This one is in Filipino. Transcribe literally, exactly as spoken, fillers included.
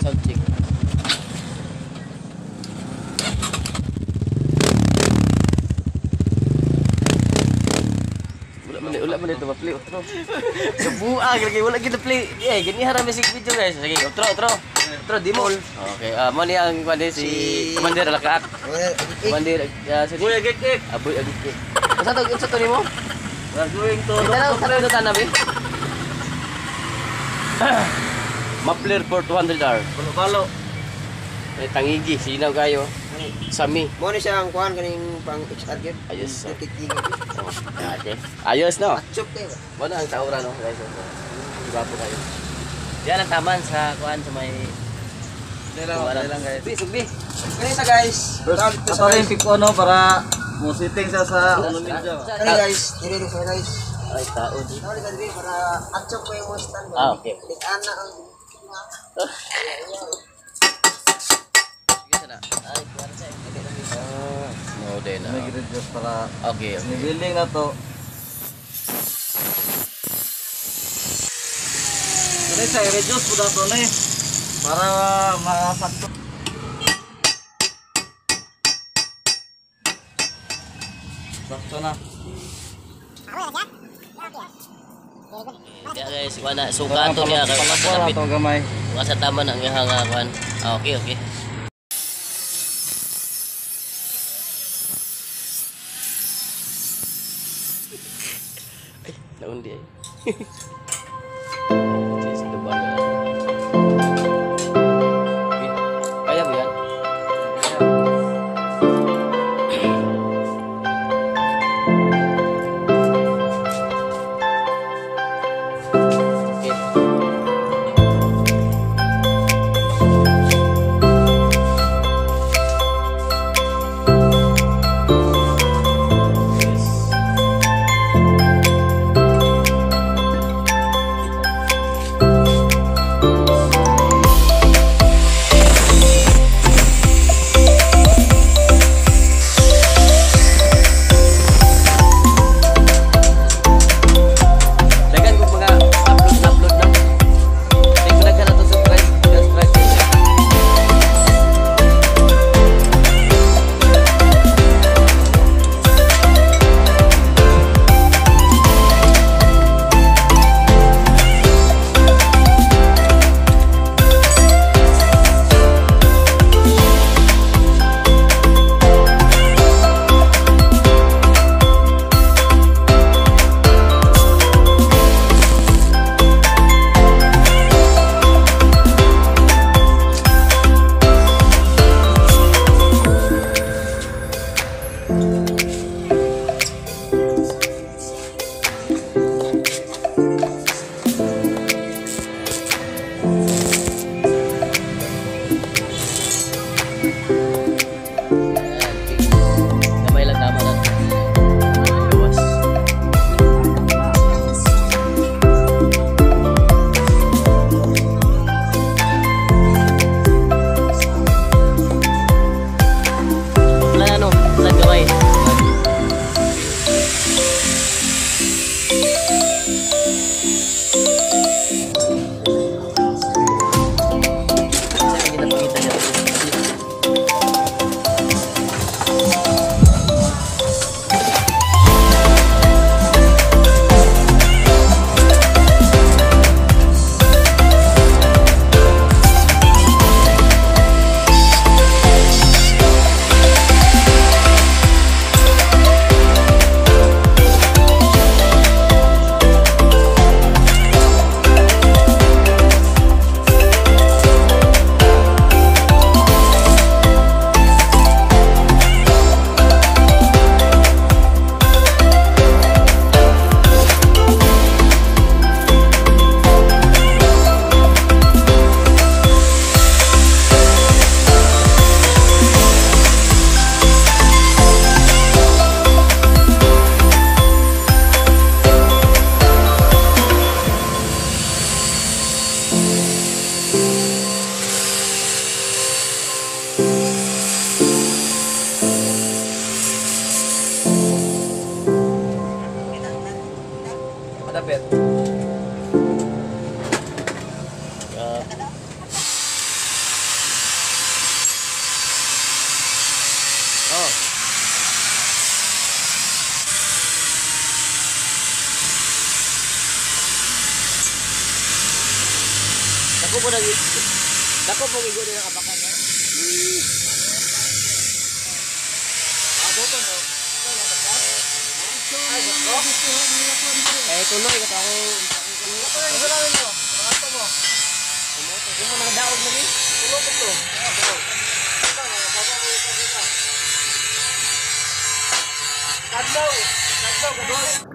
sound check. Wala mo nito ma-play outro. Kabuang lagi wala kita play. Eh gani haram music video guys. Sige, outro outro. Outro dimol. Okay, ah mo ni ang kuan si Commander Alakaak. Commander si Boy agik-ik. Aboy agik-ik. Sa to sa to nimo? Gagawin to. Dala sa to tanabi. Muffler for two hundred R. Balo-balo. Eh tangigi sinaw kayo. Sami. Mo ni siya ang kuan kaning pang X R gid. Ayos. Okay. Ayos no. Chop kayo. Mo na ang taura no guys. Diba po kayo. Yan ang taman sa kuan sa may Dala lang guys. Subi, subi. Kani sa guys. Ito rin pick no para mo sitting siya sa ulo ninyo. Kani guys, dire dire sa guys. Ay tao di. Tawali ka dire para atchop ko yung stand. Ah, okay. Dik-ana ang Sige sana. Ay, kuan sa. Ah, no din. May just para Okay, okay. building na to. Kani sa reduce po dato ni para makasakto. Sakto na. Ya guys, wala suka to niya kay Palabora to gamay. Wa sa taman ang iyang kuan. Ah, okay, okay. Ay, naundi ay. Just the one. Kaya mo yan? Okay. Dako po nag Dako po igo din ang abakan niya. Aboto no. Eh tuloy ka ako. Ano yung gawin mo? Ano mo? Yung mga daog na ni. Tulo ko to. Kadlaw. Kadlaw. Kadlaw.